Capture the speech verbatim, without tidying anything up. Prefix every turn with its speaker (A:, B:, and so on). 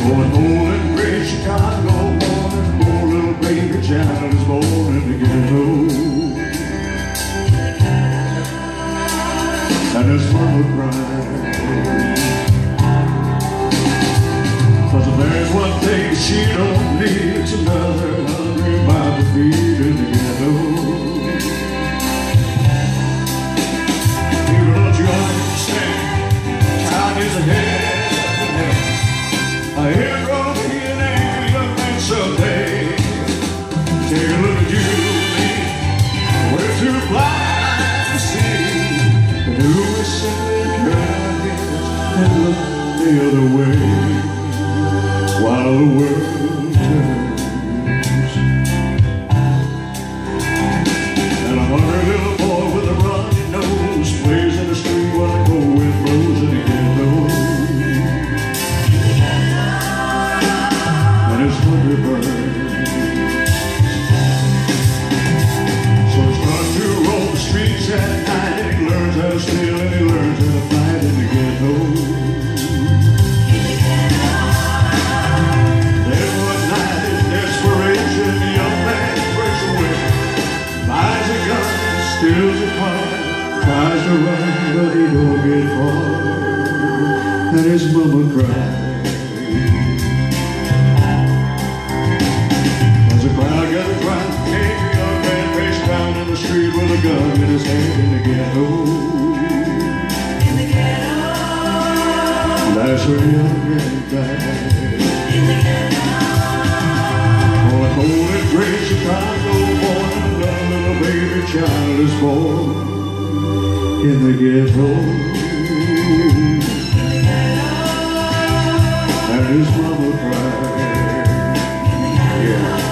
A: Going home in great Chicago, born and poor little baby child is born in the ghetto. And his mama cried, 'cause if there's one thing she don't need, it's another hungry mouth to feed in the ghetto. People, don't you understand? Time is ahead. I hear gonna be an angry young man someday. Take a look at you and me. We're too blind to see. And who is simply trying and look the other way while the world turns. And a hungry little boy with a runny nose plays in the street while the cold wind blows in the ghetto. His hungry bird. So he's trying to roam the streets at night, and he learns how to steal and he learns how to fight in the ghetto. Then one night in desperation, the young man breaks away, buys a gun, steals a car, tries to run, but he don't get far. And his mama cries. Street with a gun in his hand in the ghetto.
B: In the ghetto.
A: That's where young man died.
B: In the ghetto.
A: On a cold and gray Chicago morning, another little baby child is born in the ghetto.
B: In the ghetto.
A: And his mama cried.
B: In the ghetto.
A: Yeah.